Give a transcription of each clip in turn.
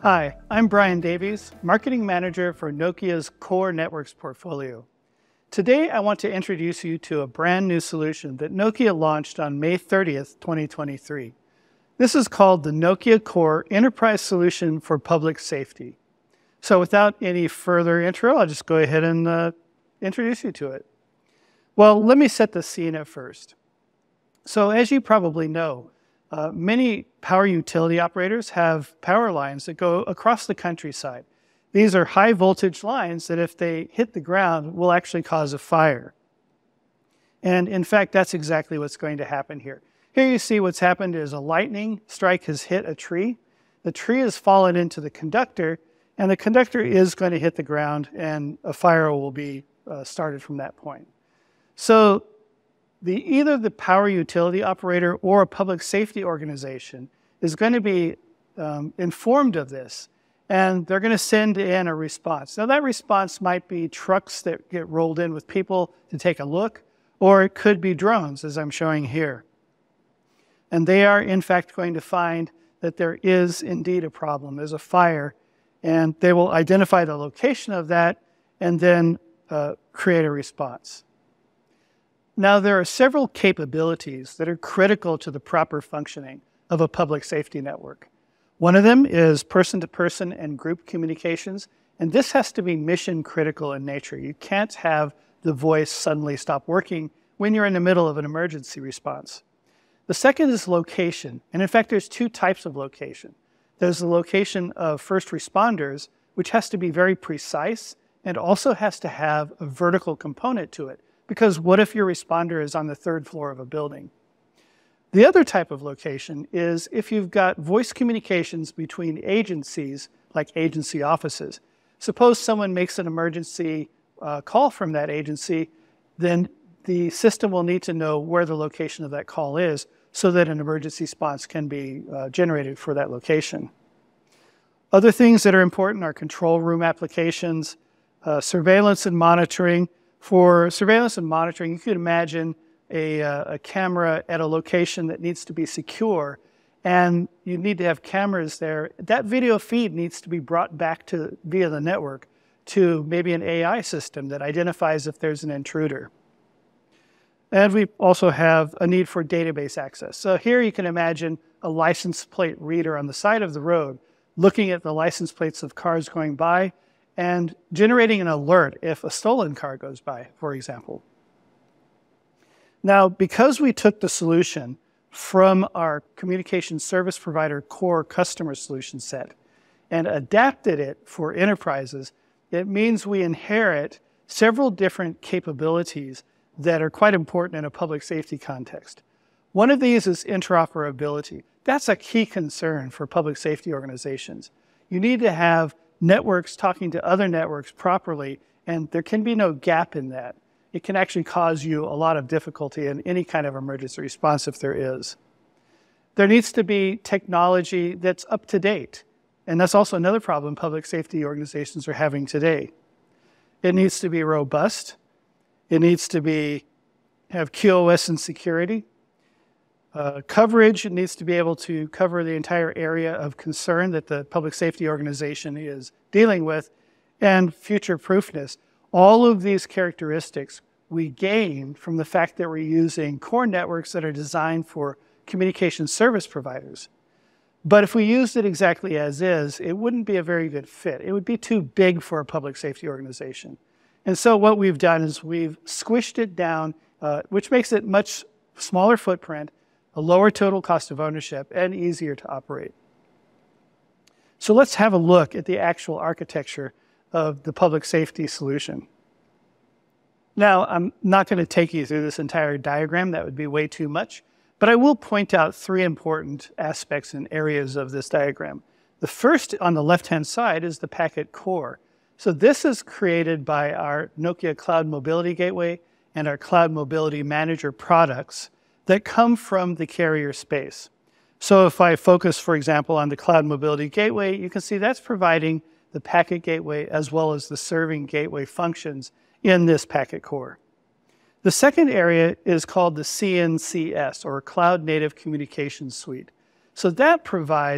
Hi, I'm Brian Davies, Marketing Manager for Nokia's Core Networks portfolio. Today, I want to introduce you to a brand new solution that Nokia launched on May 30th, 2023. This is called the Nokia Core Enterprise Solution for Public Safety. So without any further intro, I'll just go ahead and introduce you to it. Well, let me set the scene at first. So as you probably know, many power utility operators have power lines that go across the countryside. These are high voltage lines that if they hit the ground will actually cause a fire. And in fact, that's exactly what's going to happen here. Here you see what's happened is a lightning strike has hit a tree. The tree has fallen into the conductor, and the conductor is going to hit the ground, and a fire will be started from that point. So either the power utility operator or a public safety organization is going to be informed of this, and they're going to send in a response. Now that response might be trucks that get rolled in with people to take a look, or it could be drones, as I'm showing here. And they are in fact going to find that there is indeed a problem, there's a fire, and they will identify the location of that and then create a response. Now, there are several capabilities that are critical to the proper functioning of a public safety network. One of them is person-to-person and group communications, and this has to be mission critical in nature. You can't have the voice suddenly stop working when you're in the middle of an emergency response. The second is location, and in fact, there's two types of location. There's the location of first responders, which has to be very precise and also has to have a vertical component to it. Because what if your responder is on the third floor of a building? The other type of location is if you've got voice communications between agencies, like agency offices. Suppose someone makes an emergency call from that agency, then the system will need to know where the location of that call is so that an emergency response can be generated for that location. Other things that are important are control room applications, surveillance and monitoring. For surveillance and monitoring, you could imagine a camera at a location that needs to be secure, and you need to have cameras there. That video feed needs to be brought back via the network to maybe an AI system that identifies if there's an intruder. And we also have a need for database access. So here you can imagine a license plate reader on the side of the road looking at the license plates of cars going by and generating an alert if a stolen car goes by, for example. Now, because we took the solution from our communication service provider core customer solution set and adapted it for enterprises, it means we inherit several different capabilities that are quite important in a public safety context. One of these is interoperability. That's a key concern for public safety organizations. You need to have networks talking to other networks properly, and there can be no gap in that. It can actually cause you a lot of difficulty in any kind of emergency response if there is. There needs to be technology that's up to date, and that's also another problem public safety organizations are having today. It needs to be robust. It needs to have QoS and security. Coverage, it needs to be able to cover the entire area of concern that the public safety organization is dealing with, and future-proofness. All of these characteristics we gain from the fact that we're using core networks that are designed for communication service providers. But if we used it exactly as is, it wouldn't be a very good fit. It would be too big for a public safety organization. And so what we've done is we've squished it down, which makes it much smaller footprint, a lower total cost of ownership, and easier to operate. So let's have a look at the actual architecture of the public safety solution. Now, I'm not going to take you through this entire diagram. That would be way too much. But I will point out three important aspects and areas of this diagram. The first on the left-hand side is the packet core. So this is created by our Nokia Cloud Mobility Gateway and our Cloud Mobility Manager products that come from the carrier space. So if I focus, for example, on the Cloud Mobility Gateway, you can see that's providing the packet gateway as well as the serving gateway functions in this packet core. The second area is called the CNCS, or Cloud Native Communications Suite. So that provides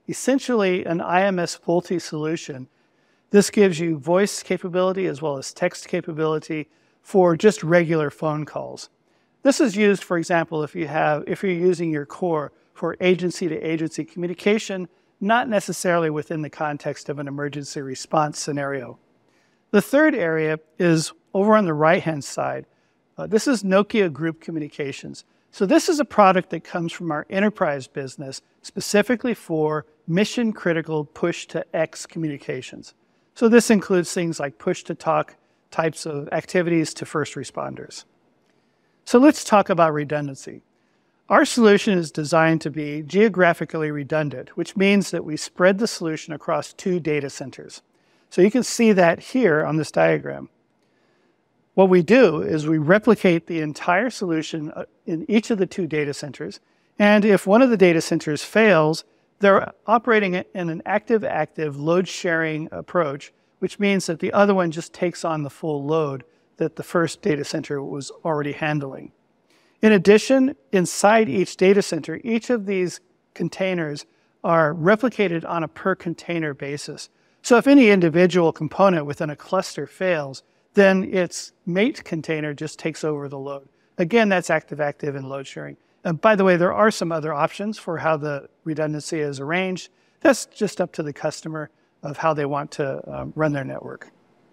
essentially an IMS VoLTE solution. This gives you voice capability as well as text capability for just regular phone calls. This is used, for example, if you're using your core for agency-to-agency communication, not necessarily within the context of an emergency response scenario. The third area is over on the right-hand side. This is Nokia Group Communications. So this is a product that comes from our enterprise business specifically for mission-critical push-to-X communications. So this includes things like push-to-talk types of activities to first responders. So let's talk about redundancy. Our solution is designed to be geographically redundant, which means that we spread the solution across 2 data centers. So you can see that here on this diagram. What we do is we replicate the entire solution in each of the 2 data centers, and if one of the data centers fails, they're operating in an active-active load-sharing approach, which means that the other one just takes on the full load that the first data center was already handling. In addition, inside each data center, each of these containers are replicated on a per container basis. So if any individual component within a cluster fails, then its mate container just takes over the load. Again, that's active-active and load sharing. And by the way, there are some other options for how the redundancy is arranged. That's just up to the customer of how they want to run their network.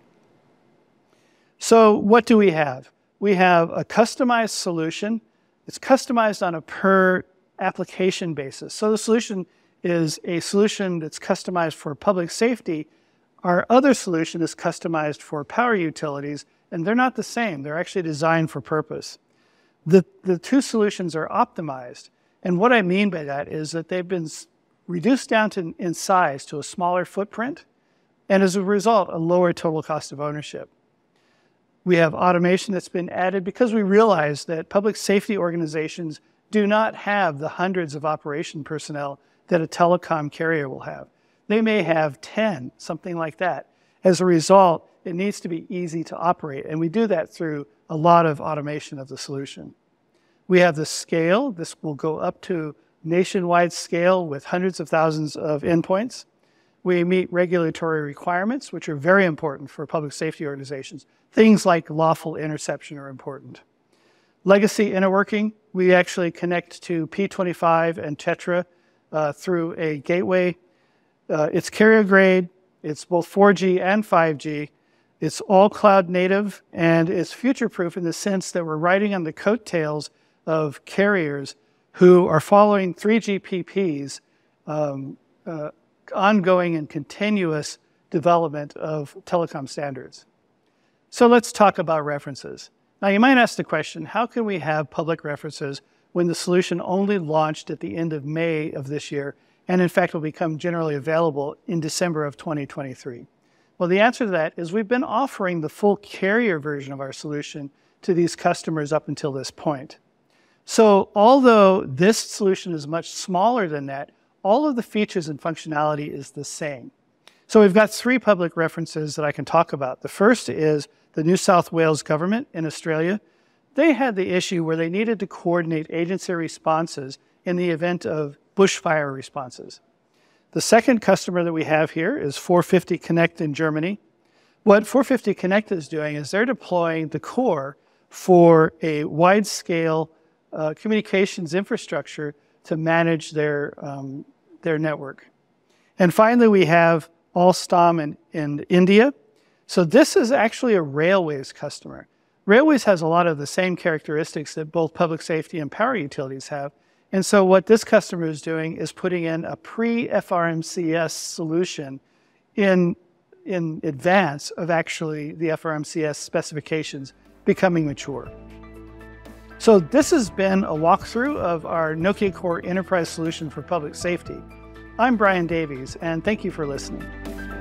So what do we have? We have a customized solution. It's customized on a per application basis. So the solution is a solution that's customized for public safety. Our other solution is customized for power utilities, and they're not the same. They're actually designed for purpose. The 2 solutions are optimized, and what I mean by that is that they've been reduced down in size to a smaller footprint, and as a result, a lower total cost of ownership. We have automation that's been added because we realize that public safety organizations do not have the hundreds of operation personnel that a telecom carrier will have. They may have 10, something like that. As a result, it needs to be easy to operate, and we do that through a lot of automation of the solution. We have the scale. This will go up to nationwide scale with hundreds of thousands of endpoints. We meet regulatory requirements, which are very important for public safety organizations. Things like lawful interception are important. Legacy interworking, we actually connect to P25 and Tetra through a gateway. It's carrier grade, it's both 4G and 5G. It's all cloud native, and it's future-proof in the sense that we're riding on the coattails of carriers who are following 3GPP's ongoing and continuous development of telecom standards. So let's talk about references. Now you might ask the question, how can we have public references when the solution only launched at the end of May of this year, and in fact will become generally available in December of 2023? Well, the answer to that is we've been offering the full carrier version of our solution to these customers up until this point. So although this solution is much smaller than that, all of the features and functionality is the same. So we've got 3 public references that I can talk about. The first is the New South Wales government in Australia. They had the issue where they needed to coordinate agency responses in the event of bushfire responses. The second customer that we have here is 450 Connect in Germany. What 450 Connect is doing is they're deploying the core for a wide-scale communications infrastructure to manage their network. And finally, we have Alstom in India. So this is actually a railways customer. Railways has a lot of the same characteristics that both public safety and power utilities have. And so what this customer is doing is putting in a pre-FRMCS solution in advance of actually the FRMCS specifications becoming mature. So this has been a walkthrough of our Nokia Core Enterprise Solution for Public Safety. I'm Brian Davies, and thank you for listening.